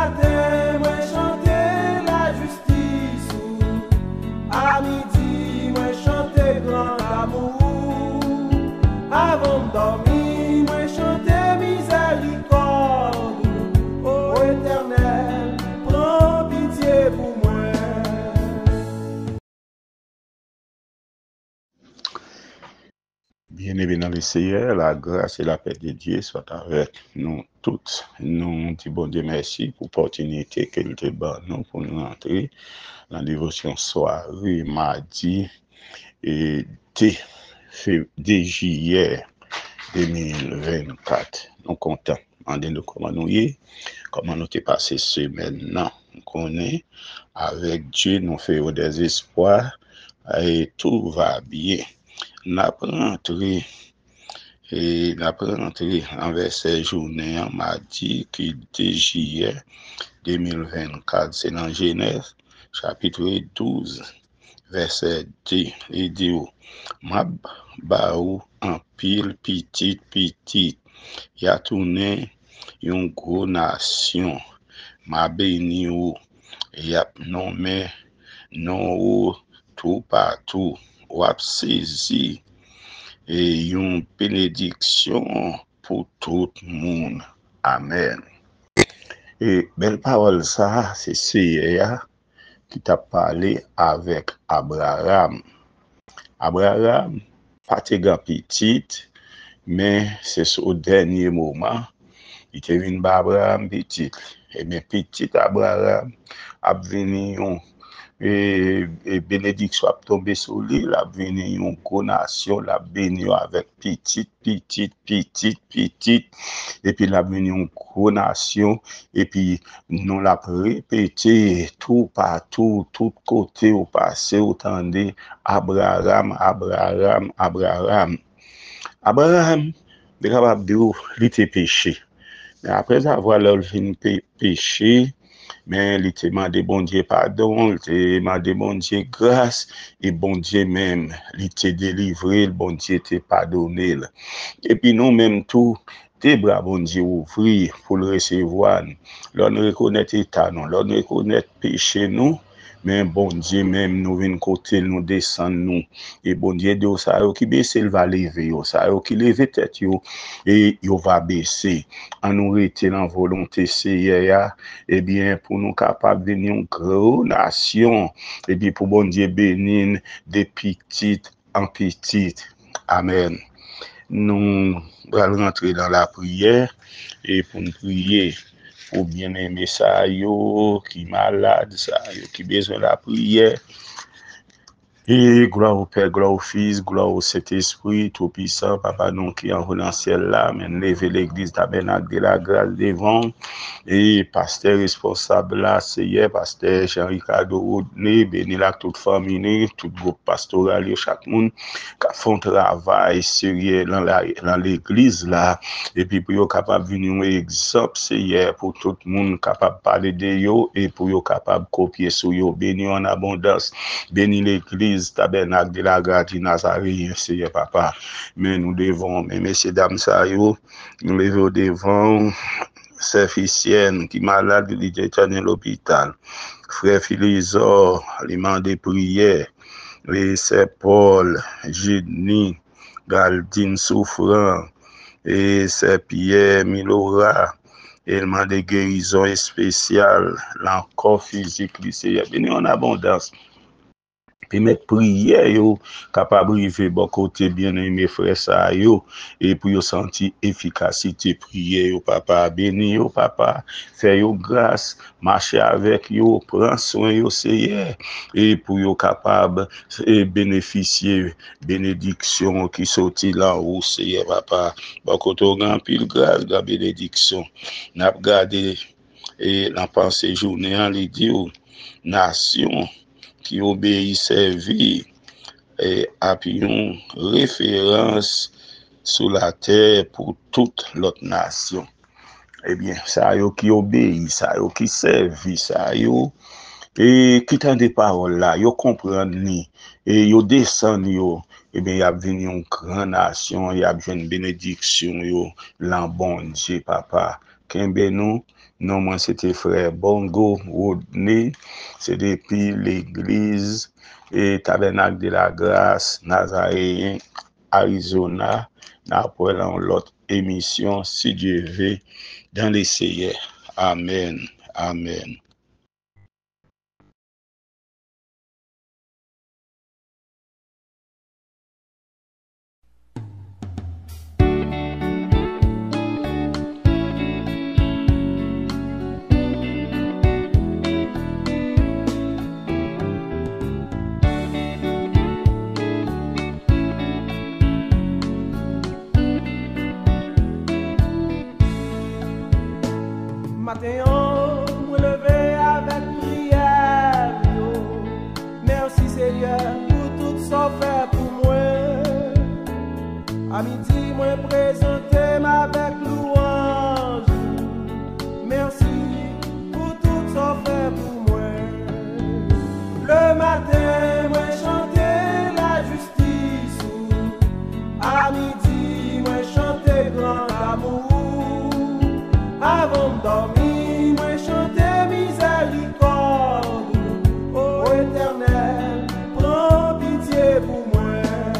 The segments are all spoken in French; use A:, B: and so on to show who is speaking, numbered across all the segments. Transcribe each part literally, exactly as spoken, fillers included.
A: matin, moi chanter la justice. À midi, moi chanter grand amour. Avant de dormir, moi chanter miséricorde. Ô Éternel, prends pitié pour moi.
B: Bien-aimés dans le Seigneur, la grâce et la paix de Dieu soient avec nous toutes. Nous disons bon Dieu merci pour l'opportunité qu'il te donne nous pour nous entrer dans la dévotion soirée mardi et deux juillet deux mille vingt-quatre. Nous comptons en nous comment nous y est, comment nous t'es passé semaine. Non, nous connaissons avec Dieu, nous faisons des espoirs et tout va bien. N'a pas rentré et n'a pas rentré en verset journée en mardi qui deux juillet deux mille vingt-quatre. C'est dans Genèse chapitre douze verset deux. Il dit m'a baou en pile petit petit y a tourné une grosse nation m'a béni ou y a nommé non ou tout partout ou a saisi et une bénédiction pour tout le monde. Amen. Et belle parole ça, c'est Seigneur qui t'a parlé avec Abraham. Abraham, pas grand petit, mais c'est au dernier moment, il était venu Abraham petit. Et bien petit Abraham a venu et, et bénédiction a tombé sur lui, la venu une nation, la béni avec petite, petite, petite, petite, et puis la venu une nation, et puis nous l'a répété tout partout, tout côté au passé, autant de Abraham, Abraham, Abraham. Abraham, il est capable de dire, il était péché. Mais après avoir leur péché, mais il te demandé bon Dieu pardon, il te demandé bon Dieu grâce, et bon Dieu même, il te délivré, bon Dieu te pardonné. Et puis nous même tout, tes bras bon Dieu ouvrir pour le recevoir. L'on reconnaît état nous, l'on reconnaît péché nous, mais bon Dieu même nous vient côté nous descend nous et bon Dieu de ça qui baisse il va lever ça qui lever tête yo et il va baisser en nous rester dans volonté Seigneur et bien pour nous capable devenir une grande nation et bien pour bon Dieu bénir des petites en petites. Amen. Nous allons rentrer dans la prière et pour nous prier pour bien aimer ça yo qui malade ça yo qui besoin de la prière. Et gloire au Père, gloire au Fils, gloire au Saint-Esprit, tout puissant, Papa, nous qui en dans le ciel là, mais lever l'église tabernacle de la grâce devant, et pasteur responsable là, c'est pasteur Jean-Ricardo Rodney, béni la toute famille, tout groupe pastoral, chaque monde qui font travail sérieux dans l'église là, et puis pour être capable de venir un exemple, c'est pour tout le monde capable de parler de yo, et pour être capable de copier sur yo, béni en abondance, béni l'église, tabernacle de la grâce de Nazareth, Seigneur Papa. Mais nous devons, mais messieurs, dames, ça yo, nous lever devant ces physiciennes qui malades, il était à l'hôpital. Frère Philizor, aliment de prière, et c'est Paul, Génie, Galdine souffrant, et c'est Pierre Milora, élément de guérison spéciale, l'encore physique, Seigneur, béni en abondance. Puis mettre prière yo capable river bon côté bien aimé frère ça yo et pour yo sentir efficacité prière yo papa béni yo papa faire yo grâce marcher avec yo prendre soin yo Seigneur et pour yo capable et bénéficier bénédiction qui sorti là haut Seigneur papa bon côté grand pile grâce la bénédiction n'a regardé et la pensée journée en li dit nation qui obéit servir et appuyons référence sur la terre pour toute l'autre nation. Eh bien, ça yo qui obéit, ça yo qui servit, ça yo et qui tend des paroles là, yo comprendre ni et yo descend yo, eh bien, y a venu une grande nation, y a une bénédiction yo, l'en bon Dieu papa. Kembe nous. Non, moi, c'était frère Bongo Rodney. C'est depuis l'église et Tabernacle de la Grâce, Nazaréen, Arizona. Après, dans l'autre émission, si Dieu veut, dans les C I R. Amen. Amen.
A: Matin, me lever avec prière. Yo. Merci Seigneur pour tout ça fait pour moi. À midi, moi présenter avec louange. Merci pour tout ça fait pour moi. Le matin, moi chanter la justice. À midi, moi chanter grand amour. Avant de dormir, moi chanter miséricorde. Ô Éternel, prends pitié pour moi.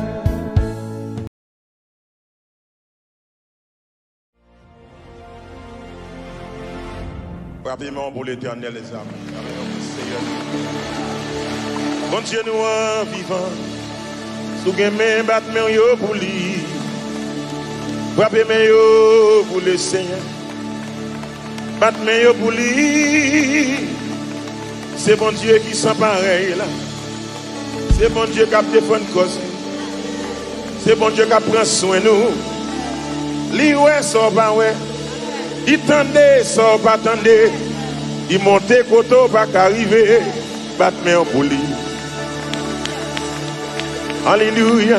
C: Rapidement pour l'Éternel, les amis. Bon Dieu, nous en vivant. Sous gamin, battement yo pour lui. Frappez mes yo pour le Seigneur. Battement yo pour lui. C'est bon Dieu qui sent pareil là. C'est bon Dieu qui a défendu cause. C'est bon Dieu qui prend soin de nous. Li ouais, ça pas ouais. Il tendait, ça pas tendait. Il montait koto pas qu'arriver. Battement pour lui. Alléluia.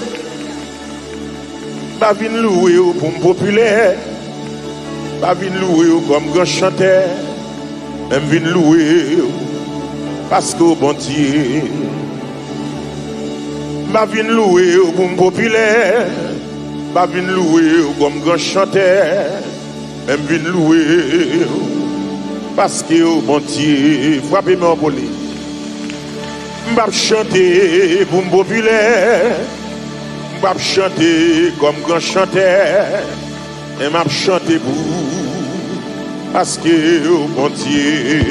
C: Pas vin louer pour me populaire. Pas vin louer comme grand chanteur. Même vin louer parce que bon Dieu. Pas vin louer pour me populaire. Pas vin louer comme grand chanteur. Même vin louer parce que bon Dieu. Frappez-moi pour lui. M'bap chanter pour me populaire, m'bap chanter comme grand chanteur, et m'bap chanter pour parce que oh bon Dieu.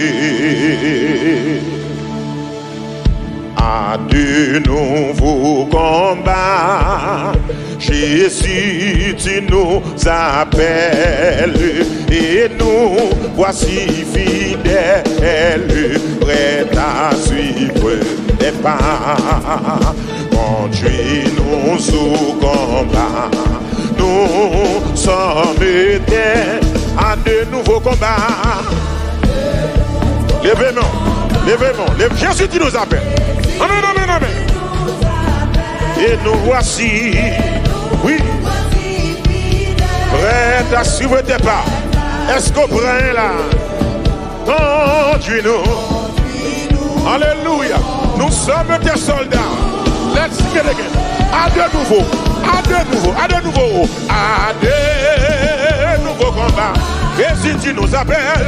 C: À de nouveaux combats, Jésus tu nous appelles et nous voici fidèles, prêts à suivre tes pas. Conduis-nous au combat, nous sommes des à de nouveaux combats. Levez-nous, levez-nous, levez. Jésus tu nous appelles. Amen, amen, amen. Et nous voici, oui, prêts à suivre tes pas. Est-ce qu'on prend là? Conduis-nous. Alléluia. Nous sommes tes soldats. Let's sing it again. À de nouveau, à de nouveau, à de nouveau, à de nouveaux combats. Jésus, tu nous appelles.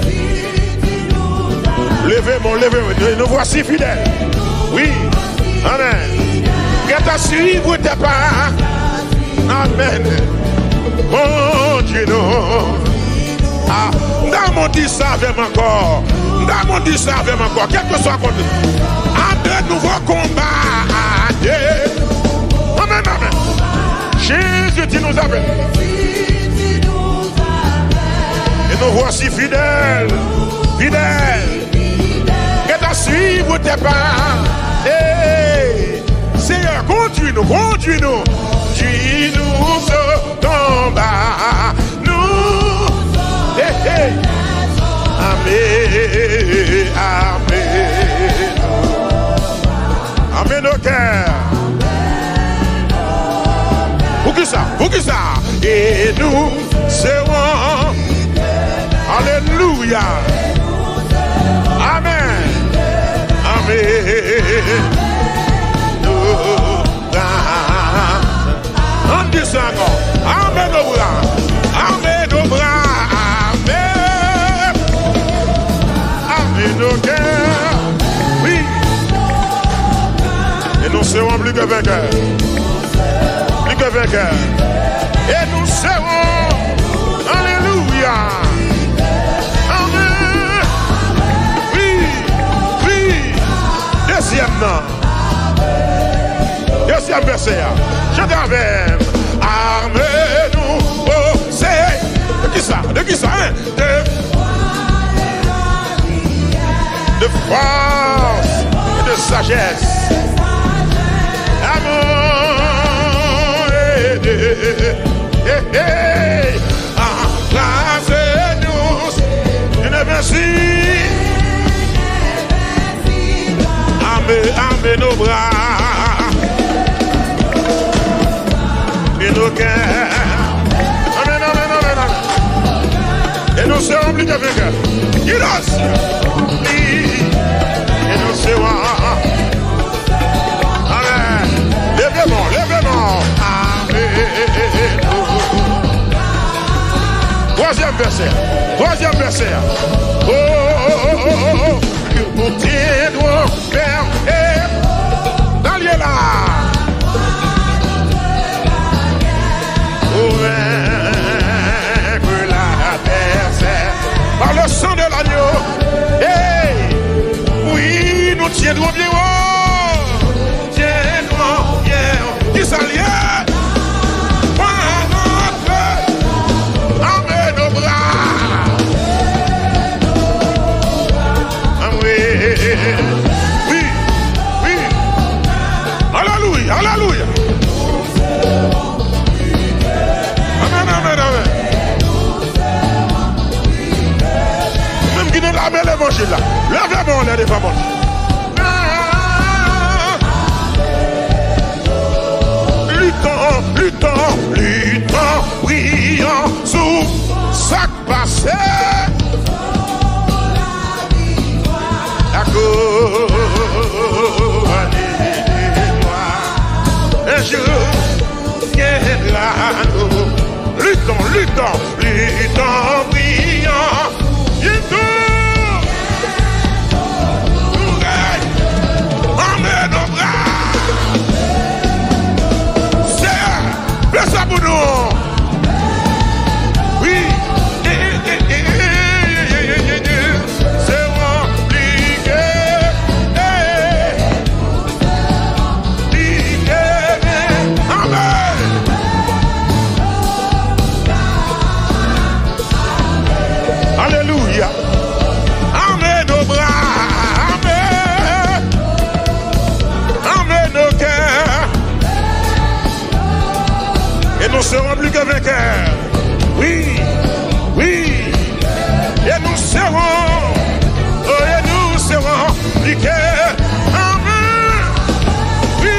C: Levez-moi, levez-moi. Nous voici fidèles. Oui. Amen. Qu'est-ce à suivre tes pas? Amen. Mon Dieu, non. Ah, dans mon dit ça avec encore. Dans mon dit ça avec encore. Quel que soit contre. À de nouveaux combats. À de. Amen, amen. Jésus, tu nous appelles. Et nous voici fidèles. Fidèles. Qu'est-ce à suivre tes pas? Hey. Seigneur, conduis-nous, conduis-nous. Conduis-nous au combat. Nous. Hey, hey. Amen. Amen. Amen au cœur. Pour qui ça? Pour qui ça? Et nous serons. Alléluia. Amen. Amen. On dit ça encore. Amen au bras. Amen au bras. que vainqueurs. Plus que vainqueurs. Et nous serons. Alléluia. Amen. Oui, oui. Deuxième nom. Deuxième verset. Chantez avec. Armez-nous. Oh, c'est. De qui ça? De qui ça? Hein? De, de force et de sagesse. Amour et de. Hey, hey. Embrassez-nous. Une merci. Armez, armez nos bras. Et nos cœurs. Amen, amen, amen, amen. Et nous serons plus que vainqueurs. Guide-nous. Et nous serons. Amen. Lèvez-moi, lèvez-moi. Amen. Troisième verset. Troisième verset. Oh, oh, oh, oh, oh, oh. Nous tiendrons ferme et dans lieu là. Pour vaincre l'adversaire par le sang de l'agneau. Hey, oui, nous tiendrons bien haut. Tiendrons bien haut. Qui s'allie? Oui, oui. Alléluia, alléluia. Amen, amen, amen. Même qui ne l'a pas l'évangile là. Lèvez-moi, les deux femmes. Luttons, luttons, luttons, prions sous sac passé. Un jour viendra nous. Luttons, luttons, luttons, prions. Bientôt, nous règne. Emmène nos bras. C'est, fais ça pour nous. Oui. Alléluia. Amen nos bras. Amen. Amen nos cœurs. Et nous serons plus que vainqueurs. Oui. Oui. Et nous serons. Oh, et nous serons plus que. Amen. Oui.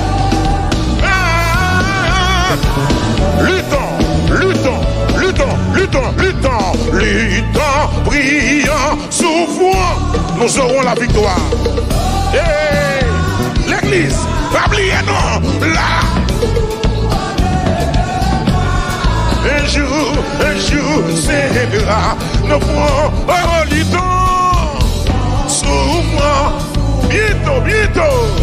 C: Ah. Luttons. Luttons. Luttons, luttons, luttons, luttons, prions, souffrons, nous aurons la victoire. Hey, l'église, pas oublier non, là. Un jour, un jour, c'est là, nous pourrons, oh, luttons, souffrons, bientôt, bientôt.